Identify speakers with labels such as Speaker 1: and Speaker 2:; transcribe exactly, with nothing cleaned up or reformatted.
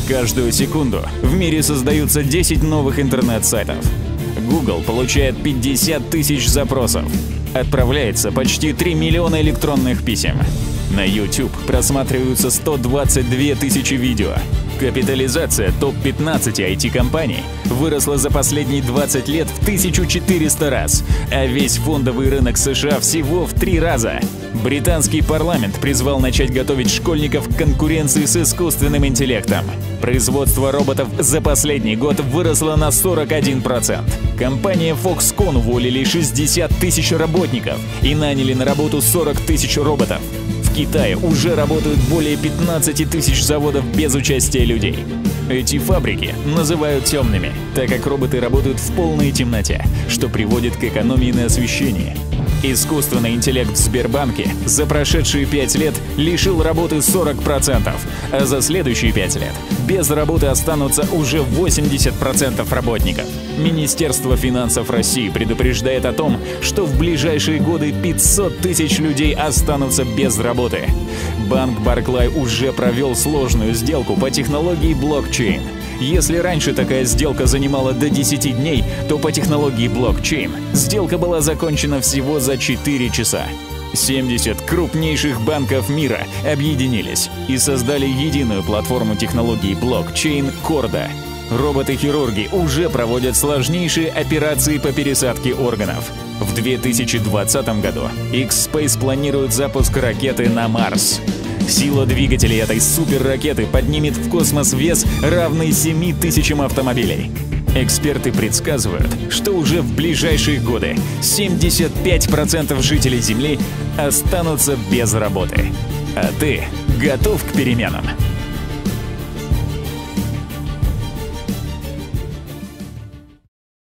Speaker 1: Каждую секунду в мире создаются десять новых интернет-сайтов. Google получает пятьдесят тысяч запросов. Отправляется почти три миллиона электронных писем. На YouTube просматриваются сто двадцать две тысячи видео. Капитализация топ пятнадцати ай ти-компаний выросла за последние двадцать лет в тысячу четыреста раз, а весь фондовый рынок США всего в три раза. Британский парламент призвал начать готовить школьников к конкуренции с искусственным интеллектом. Производство роботов за последний год выросло на сорок один процент. Компания Foxconn уволили шестьдесят тысяч работников и наняли на работу сорок тысяч роботов. В Китае уже работают более пятнадцати тысяч заводов без участия людей. Эти фабрики называют темными, так как роботы работают в полной темноте, что приводит к экономии на освещении. Искусственный интеллект в Сбербанке за прошедшие пять лет лишил работы сорок процентов, а за следующие пять лет без работы останутся уже восемьдесят процентов работников. Министерство финансов России предупреждает о том, что в ближайшие годы пятьсот тысяч людей останутся без работы. Банк Барклай уже провел сложную сделку по технологии блокчейн. Если раньше такая сделка занимала до десяти дней, то по технологии блокчейн сделка была закончена всего за четыре часа. семьдесят крупнейших банков мира объединились и создали единую платформу технологии блокчейн Корда. Роботы-хирурги уже проводят сложнейшие операции по пересадке органов. В две тысячи двадцатом году X-Space планирует запуск ракеты на Марс. Сила двигателей этой суперракеты поднимет в космос вес, равный семи тысячам автомобилей. Эксперты предсказывают, что уже в ближайшие годы семьдесят пять процентов жителей Земли останутся без работы. А ты готов к переменам?